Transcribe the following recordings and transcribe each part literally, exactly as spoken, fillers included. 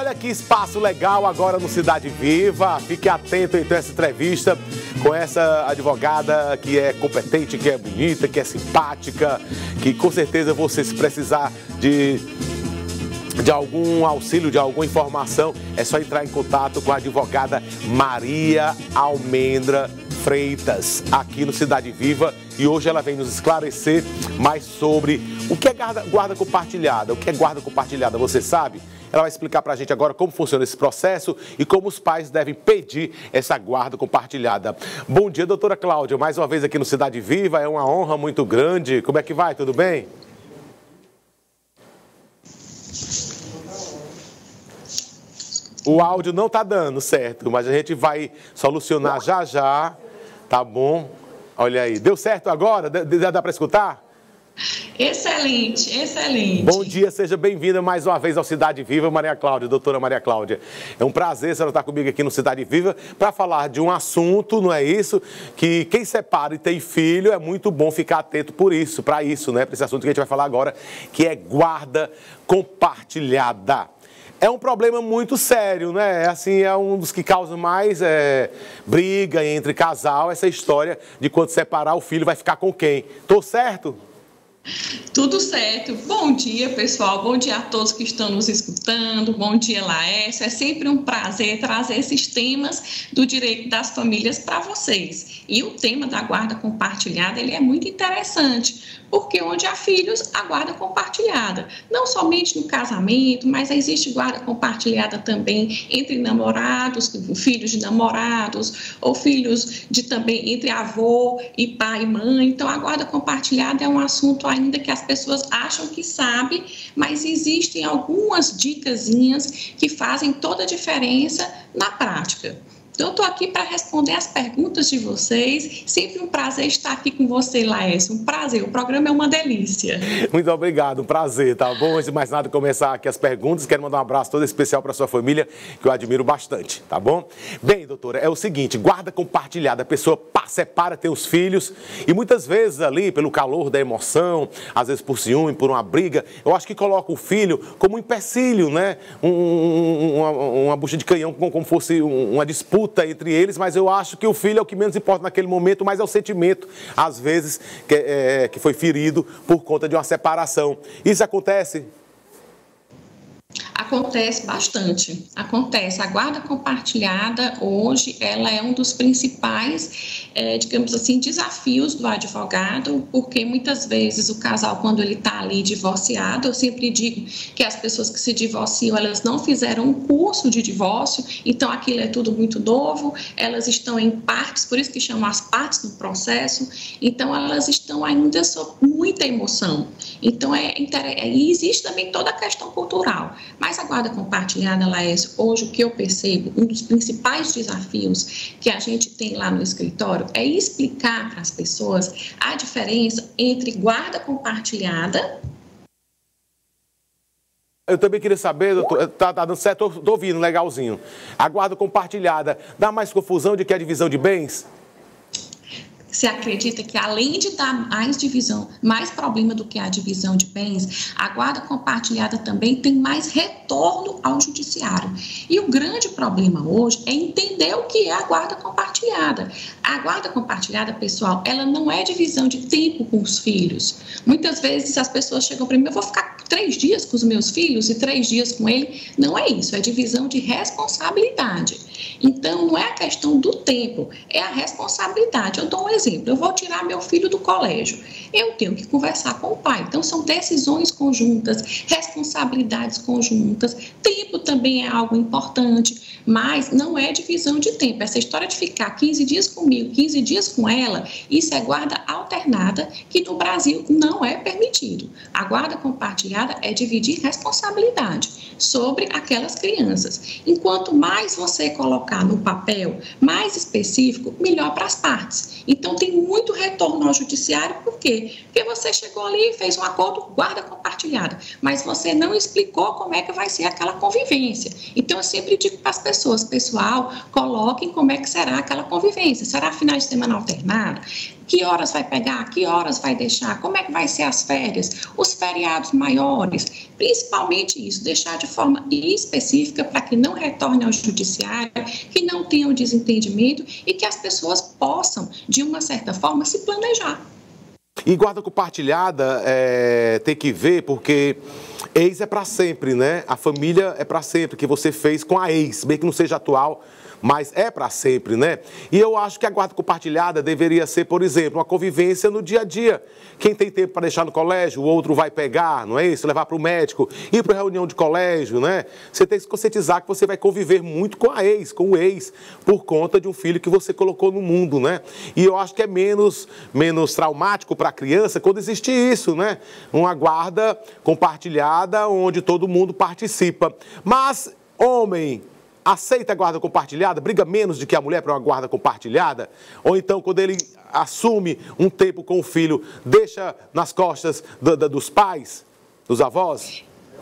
Olha que espaço legal agora no Cidade Viva. Fique atento então a essa entrevista com essa advogada que é competente, que é bonita, que é simpática, que com certeza você, se precisar de, de algum auxílio, de alguma informação, é só entrar em contato com a advogada Maria Almendra Freitas, aqui no Cidade Viva. E hoje ela vem nos esclarecer mais sobre o que é guarda, guarda compartilhada. O que é guarda compartilhada, você sabe? Ela vai explicar pra gente agora como funciona esse processo e como os pais devem pedir essa guarda compartilhada. Bom dia, doutora Cláudia, mais uma vez aqui no Cidade Viva, é uma honra muito grande. Como é que vai? Tudo bem? O áudio não tá dando certo, mas a gente vai solucionar já já, tá bom? Olha aí, deu certo agora? Dá, dá para escutar? Excelente, excelente. Bom dia, seja bem-vinda mais uma vez ao Cidade Viva, Maria Cláudia, doutora Maria Cláudia. É um prazer a senhora estar comigo aqui no Cidade Viva para falar de um assunto, não é isso? Que quem separa e tem filho é muito bom ficar atento por isso, para isso, né? Para esse assunto que a gente vai falar agora, que é guarda compartilhada. É um problema muito sério, né? Assim, é um dos que causa mais é, briga entre casal, essa história de quando separar o filho vai ficar com quem. Tô certo? Tudo certo. Bom dia, pessoal. Bom dia a todos que estão nos escutando. Bom dia, Laércio. É sempre um prazer trazer esses temas do direito das famílias para vocês. E o tema da guarda compartilhada, ele é muito interessante, porque onde há filhos, há guarda compartilhada. Não somente no casamento, mas existe guarda compartilhada também entre namorados, filhos de namorados, ou filhos de também entre avô e pai e mãe. Então, a guarda compartilhada é um assunto ainda que as pessoas acham que sabem, mas existem algumas dicasinhas que fazem toda a diferença na prática. Então, eu estou aqui para responder as perguntas de vocês. Sempre um prazer estar aqui com você, Laércio. Um prazer. O programa é uma delícia. Muito obrigado. Um prazer, tá bom? Antes de mais nada, começar aqui as perguntas. Quero mandar um abraço todo especial para sua família, que eu admiro bastante, tá bom? Bem, doutora, é o seguinte, guarda compartilhada. A pessoa separa, tem os filhos e muitas vezes ali, pelo calor da emoção, às vezes por ciúme, por uma briga, eu acho que coloca o filho como um empecilho, né? Um, um, uma, uma bucha de canhão, como, como fosse uma disputa entre eles, mas eu acho que o filho é o que menos importa naquele momento, mas é o sentimento, às vezes, que, é, que foi ferido por conta de uma separação. Isso acontece? Acontece bastante, acontece. A guarda compartilhada hoje, ela é um dos principais, é, digamos assim, desafios do advogado, porque muitas vezes o casal, quando ele está ali divorciado, eu sempre digo que as pessoas que se divorciam, elas não fizeram um curso de divórcio, então aquilo é tudo muito novo, elas estão em partes, por isso que chamam as partes do processo, então elas estão ainda sob muita emoção. Então, é, é, e existe também toda a questão cultural. Mas a guarda compartilhada, Laércio, hoje o que eu percebo, um dos principais desafios que a gente tem lá no escritório é explicar para as pessoas a diferença entre guarda compartilhada. Eu também queria saber, doutor, tá, tá dando certo, tô, tô ouvindo, legalzinho. A guarda compartilhada dá mais confusão do que a divisão de bens? Você acredita que, além de dar mais divisão, mais problema do que a divisão de bens, a guarda compartilhada também tem mais retorno ao judiciário. E o grande problema hoje é entender o que é a guarda compartilhada. A guarda compartilhada, pessoal, ela não é divisão de tempo com os filhos. Muitas vezes as pessoas chegam para mim, eu vou ficar três dias com os meus filhos e três dias com ele. Não é isso, é divisão de responsabilidade. Então, não é a questão do tempo, é a responsabilidade. Eu dou um exemplo, eu vou tirar meu filho do colégio, eu tenho que conversar com o pai. Então, são decisões conjuntas, responsabilidades conjuntas, tempo também é algo importante, mas não é divisão de tempo. Essa história de ficar quinze dias comigo, quinze dias com ela, isso é guarda alternada, que no Brasil não é permitido. A guarda compartilhada é dividir responsabilidade sobre aquelas crianças. Enquanto mais você colocar no papel, mais específico, melhor para as partes. Então, tem muito retorno ao judiciário, por quê? Porque você chegou ali e fez um acordo, guarda compartilhada, mas você não explicou como é que vai ser aquela convivência. Então, eu sempre digo para as pessoas, pessoal, coloquem como é que será aquela convivência. Será finais de semana alternado? Que horas vai pegar? Que horas vai deixar? Como é que vai ser as férias? Os feriados maiores? Principalmente isso, deixar de forma específica para que não retorne ao judiciário, que não tenha um desentendimento e que as pessoas possam, de uma certa forma, se planejar. E guarda compartilhada é, tem que ver, porque ex é para sempre, né? A família é para sempre, que você fez com a ex, bem que não seja atual, mas é para sempre, né? E eu acho que a guarda compartilhada deveria ser, por exemplo, uma convivência no dia a dia. Quem tem tempo para deixar no colégio, o outro vai pegar, não é isso? Levar para o médico, ir para a reunião de colégio, né? Você tem que se conscientizar que você vai conviver muito com a ex, com o ex, por conta de um filho que você colocou no mundo, né? E eu acho que é menos, menos traumático para a criança quando existe isso, né? Uma guarda compartilhada onde todo mundo participa. Mas, homem, aceita a guarda compartilhada? Briga menos do que a mulher para uma guarda compartilhada? Ou então, quando ele assume um tempo com o filho, deixa nas costas do, do, dos pais, dos avós?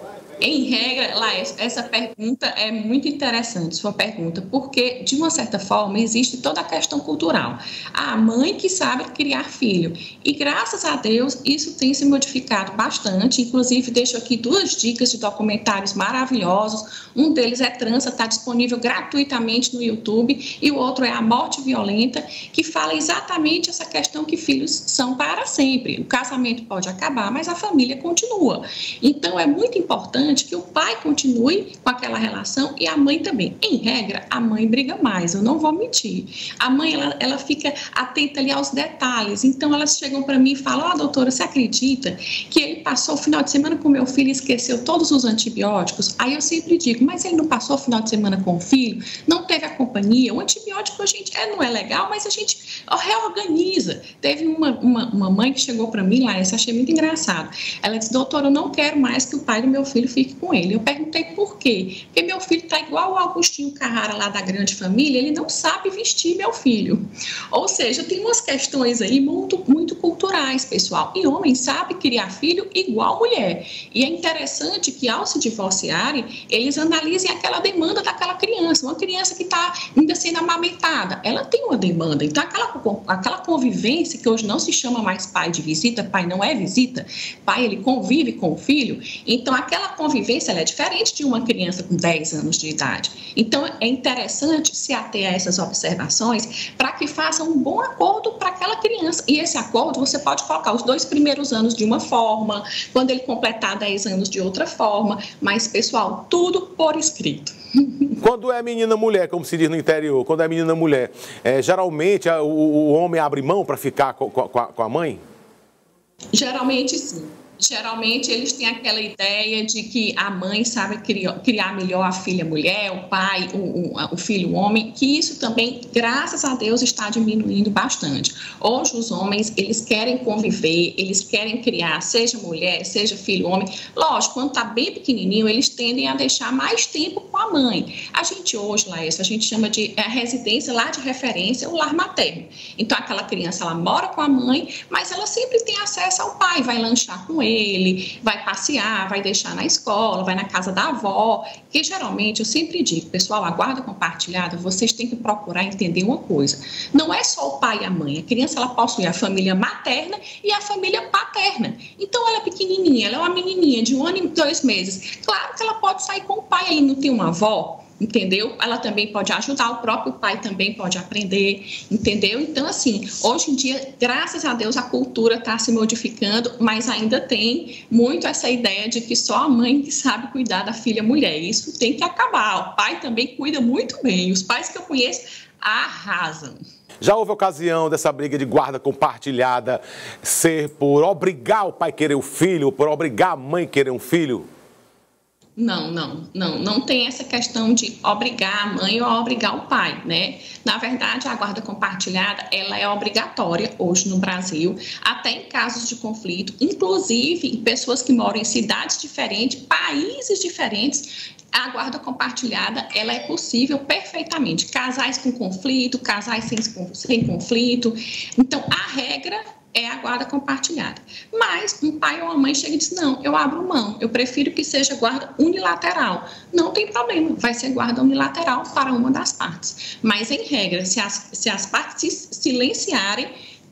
Em regra, Laércio, essa pergunta é muito interessante, sua pergunta, porque, de uma certa forma, existe toda a questão cultural. A mãe que sabe criar filho. E, graças a Deus, isso tem se modificado bastante. Inclusive, deixo aqui duas dicas de documentários maravilhosos. Um deles é Trança, está disponível gratuitamente no YouTube. E o outro é A Morte Violenta, que fala exatamente essa questão que filhos são para sempre. O casamento pode acabar, mas a família continua. Então, é muito importante que o pai continue com aquela relação e a mãe também. Em regra, a mãe briga mais, eu não vou mentir. A mãe, ela, ela fica atenta ali aos detalhes. Então, elas chegam para mim e falam, ó, doutora, você acredita que ele passou o final de semana com meu filho e esqueceu todos os antibióticos? Aí eu sempre digo, mas ele não passou o final de semana com o filho? Não teve a companhia? O antibiótico, a gente, é, não é legal, mas a gente reorganiza. Teve uma, uma, uma mãe que chegou para mim lá, eu achei muito engraçado. Ela disse, doutora, eu não quero mais que o pai do meu filho fique com ele. Eu perguntei por quê? Porque meu filho está igual o Augustinho Carrara lá da Grande Família, ele não sabe vestir meu filho. Ou seja, tem umas questões aí muito, muito culturais, pessoal. E homem sabe criar filho igual mulher. E é interessante que ao se divorciarem, eles analisem aquela demanda daquela criança. Uma criança que está ainda sendo amamentada, ela tem uma demanda. Então, aquela, aquela convivência, que hoje não se chama mais pai de visita, pai não é visita, pai ele convive com o filho, então aquela convivência ela é diferente de uma criança com dez anos de idade. Então, é interessante se ater a essas observações para que faça um bom acordo para aquela criança. E esse acordo você pode colocar os dois primeiros anos de uma forma, quando ele completar dez anos de outra forma, mas, pessoal, tudo por escrito. Quando é menina-mulher, como se diz no interior, quando é menina-mulher, é, geralmente o, o homem abre mão para ficar com, com, com a mãe? Geralmente, sim. Geralmente, eles têm aquela ideia de que a mãe sabe criar, criar melhor a filha mulher, o pai, o, o, o filho homem, que isso também, graças a Deus, está diminuindo bastante. Hoje, os homens, eles querem conviver, eles querem criar, seja mulher, seja filho homem. Lógico, quando está bem pequenininho, eles tendem a deixar mais tempo com a mãe. A gente hoje, Laércio, a gente chama de é, residência, lar de referência, o lar materno. Então, aquela criança, ela mora com a mãe, mas ela sempre tem acesso ao pai, vai lanchar com ele, ele, vai passear, vai deixar na escola, vai na casa da avó, que geralmente, eu sempre digo, pessoal, a guarda compartilhada, vocês têm que procurar entender uma coisa, não é só o pai e a mãe, a criança ela possui a família materna e a família paterna, então ela é pequenininha, ela é uma menininha de um ano e dois meses, claro que ela pode sair com o pai, aí não tem uma avó, entendeu? Ela também pode ajudar, o próprio pai também pode aprender, entendeu? Então, assim, hoje em dia, graças a Deus, a cultura está se modificando, mas ainda tem muito essa ideia de que só a mãe que sabe cuidar da filha mulher. Isso tem que acabar. O pai também cuida muito bem. Os pais que eu conheço arrasam. Já houve ocasião dessa briga de guarda compartilhada ser por obrigar o pai a querer o filho, ou por obrigar a mãe a querer um filho? Não, não, não, não tem essa questão de obrigar a mãe ou obrigar o pai, né? Na verdade, a guarda compartilhada, ela é obrigatória hoje no Brasil, até em casos de conflito, inclusive em pessoas que moram em cidades diferentes, países diferentes, a guarda compartilhada, ela é possível perfeitamente. Casais com conflito, casais sem, sem conflito. Então, a regra é a guarda compartilhada. Mas um pai ou uma mãe chega e diz, não, eu abro mão, eu prefiro que seja guarda unilateral. Não tem problema, vai ser guarda unilateral para uma das partes. Mas, em regra, se as, se as partes silenciarem,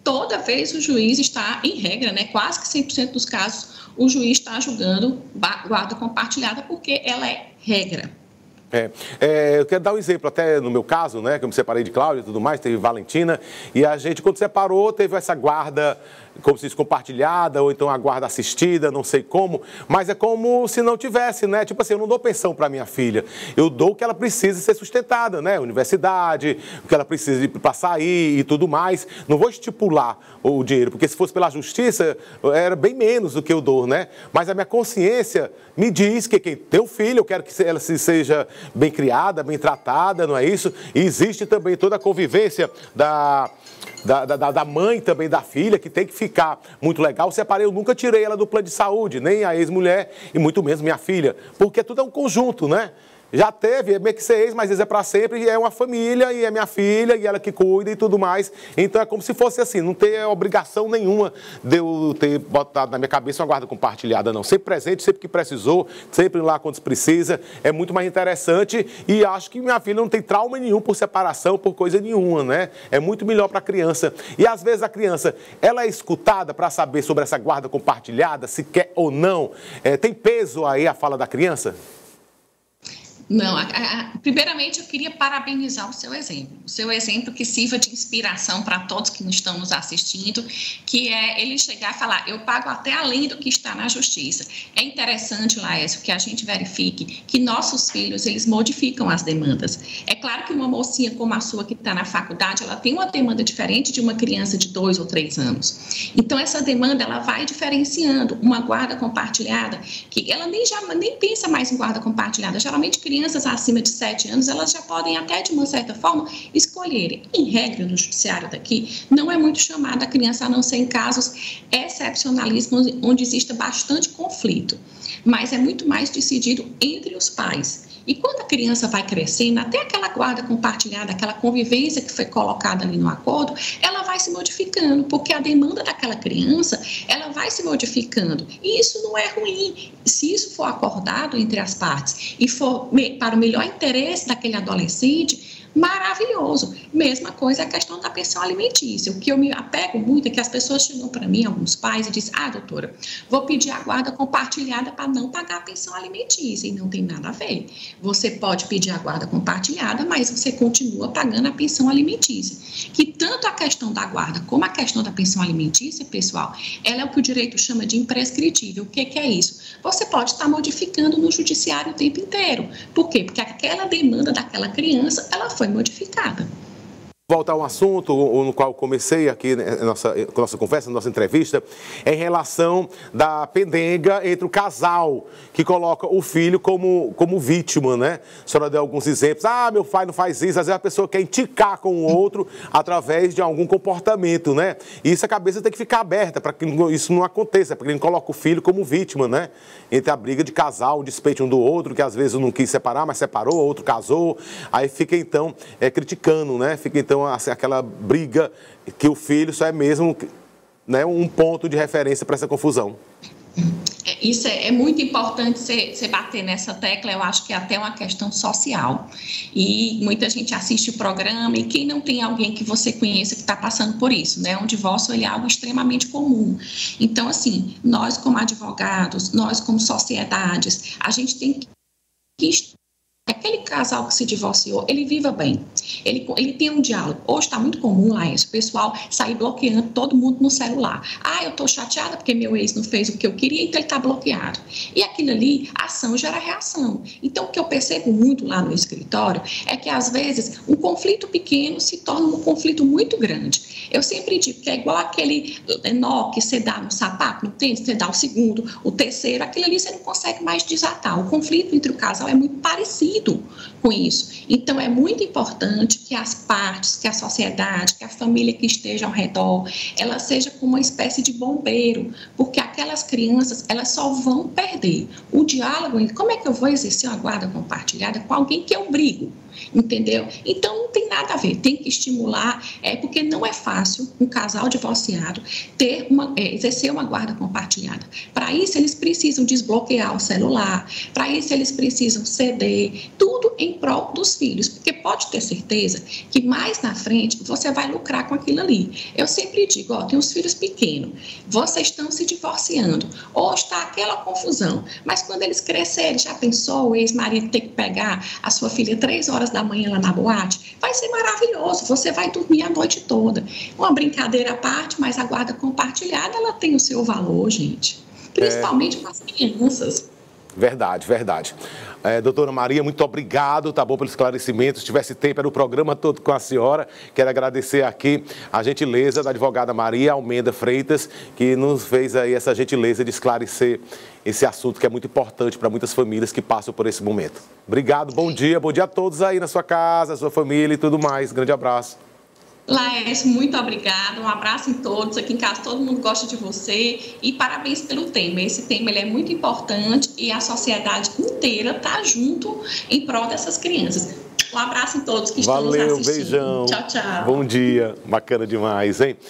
toda vez o juiz está, em regra, né, quase que cem por cento dos casos, o juiz está julgando guarda compartilhada porque ela é regra. É, é, eu quero dar um exemplo, até no meu caso, né, que eu me separei de Cláudia e tudo mais, teve Valentina, e a gente, quando separou, teve essa guarda, como se diz, compartilhada, ou então a guarda assistida, não sei como, mas é como se não tivesse, né, tipo assim, eu não dou pensão para minha filha, eu dou o que ela precisa ser sustentada, né, universidade, o que ela precisa para sair e tudo mais, não vou estipular o dinheiro, porque se fosse pela justiça, era bem menos do que eu dou, né, mas a minha consciência me diz que quem tem um filho, eu quero que ela se seja bem criada, bem tratada, não é isso? E existe também toda a convivência da, da, da, da mãe também da filha, que tem que ficar muito legal. Eu separei, eu nunca tirei ela do plano de saúde, nem a ex-mulher e muito menos minha filha, porque tudo é um conjunto, né? Já teve, é meio que ser ex, mas é para sempre, e é uma família, e é minha filha, e ela que cuida e tudo mais. Então é como se fosse assim, não ter obrigação nenhuma de eu ter botado na minha cabeça uma guarda compartilhada, não. Sempre presente, sempre que precisou, sempre lá quando se precisa, é muito mais interessante, e acho que minha filha não tem trauma nenhum por separação, por coisa nenhuma, né? É muito melhor para a criança. E às vezes a criança, ela é escutada para saber sobre essa guarda compartilhada, se quer ou não. É, tem peso aí a fala da criança? Não, a, a, primeiramente eu queria parabenizar o seu exemplo, o seu exemplo que sirva de inspiração para todos que estão nos assistindo, que é ele chegar e falar, eu pago até além do que está na justiça. É interessante, Laércio, que a gente verifique que nossos filhos, eles modificam as demandas. É claro que uma mocinha como a sua que está na faculdade, ela tem uma demanda diferente de uma criança de dois ou três anos. Então essa demanda, ela vai diferenciando. Uma guarda compartilhada, que ela nem, já, nem pensa mais em guarda compartilhada, geralmente criança crianças acima de sete anos, elas já podem até, de uma certa forma, escolherem. Em regra, no judiciário daqui, não é muito chamada a criança, a não ser em casos excepcionalíssimos, onde existe bastante conflito. Mas é muito mais decidido entre os pais. E quando a criança vai crescendo, até aquela guarda compartilhada, aquela convivência que foi colocada ali no acordo, ela vai se modificando, porque a demanda daquela criança, ela vai se modificando. E isso não é ruim. Se isso for acordado entre as partes e for para o melhor interesse daquele adolescente, maravilhoso. Mesma coisa a questão da pensão alimentícia. O que eu me apego muito é que as pessoas chegam para mim, alguns pais, e dizem, ah, doutora, vou pedir a guarda compartilhada para não pagar a pensão alimentícia. E não tem nada a ver. Você pode pedir a guarda compartilhada, mas você continua pagando a pensão alimentícia. Que tanto a questão da guarda como a questão da pensão alimentícia, pessoal, ela é o que o direito chama de imprescritível. O que, que é isso? Você pode estar modificando no judiciário o tempo inteiro. Por quê? Porque aquela demanda daquela criança, ela foi foi modificada. Voltar a um assunto no qual comecei aqui na nossa, nossa conversa, na nossa entrevista, é em relação da pendenga entre o casal que coloca o filho como, como vítima, né? A senhora deu alguns exemplos. Ah, meu pai não faz isso. Às vezes a pessoa quer indicar com o outro através de algum comportamento, né? E isso a cabeça tem que ficar aberta para que isso não aconteça, para que ele não coloque o filho como vítima, né? Entre a briga de casal, o despeito um do outro, que às vezes um não quis separar, mas separou, o outro casou. Aí fica então é, criticando, né? Fica então assim, aquela briga que o filho só é mesmo, né, um ponto de referência para essa confusão. Isso é, é muito importante você bater nessa tecla, eu acho que é até uma questão social. E muita gente assiste o programa e quem não tem alguém que você conheça que está passando por isso, né? Um divórcio ele é algo extremamente comum. Então, assim, nós como advogados, nós como sociedades, a gente tem que... Aquele casal que se divorciou, ele viva bem, ele, ele tem um diálogo. Hoje está muito comum lá isso, o pessoal sair bloqueando todo mundo no celular. Ah, eu estou chateada porque meu ex não fez o que eu queria, então ele está bloqueado. E aquilo ali, ação gera reação. Então, o que eu percebo muito lá no escritório é que, às vezes, um conflito pequeno se torna um conflito muito grande. Eu sempre digo que é igual aquele nó que você dá no sapato, no tênis, você dá o segundo, o terceiro, aquilo ali você não consegue mais desatar. O conflito entre o casal é muito parecido com isso. Então, é muito importante que as partes, que a sociedade, que a família que esteja ao redor, ela seja como uma espécie de bombeiro, porque aquelas crianças, elas só vão perder o diálogo. Como é que eu vou exercer uma guarda compartilhada com alguém que eu brigo? Entendeu? Então, não tem nada a ver, tem que estimular, é porque não é fácil um casal divorciado ter uma, é, exercer uma guarda compartilhada. Para isso, eles precisam desbloquear o celular, para isso, eles precisam ceder, tudo em prol dos filhos, porque pode ter certeza que mais na frente você vai lucrar com aquilo ali. Eu sempre digo, ó, tem os filhos pequenos, vocês estão se divorciando, hoje está aquela confusão, mas quando eles crescerem, já pensou o ex-marido ter que pegar a sua filha três horas da manhã lá na boate? Vai ser maravilhoso, você vai dormir a noite toda. Uma brincadeira à parte, mas a guarda compartilhada, ela tem o seu valor, gente. Principalmente é... com as crianças. Verdade, verdade. É, doutora Maria, muito obrigado, tá bom, pelo esclarecimento. Se tivesse tempo, era o programa todo com a senhora. Quero agradecer aqui a gentileza da advogada Maria Almeida Freitas, que nos fez aí essa gentileza de esclarecer esse assunto que é muito importante para muitas famílias que passam por esse momento. Obrigado, bom dia, bom dia a todos aí na sua casa, sua família e tudo mais. Grande abraço. Laércio, muito obrigada, um abraço em todos, aqui em casa todo mundo gosta de você e parabéns pelo tema, esse tema ele é muito importante e a sociedade inteira está junto em prol dessas crianças. Um abraço em todos que estão nos assistindo. Valeu, beijão. Tchau, tchau. Bom dia, bacana demais, hein?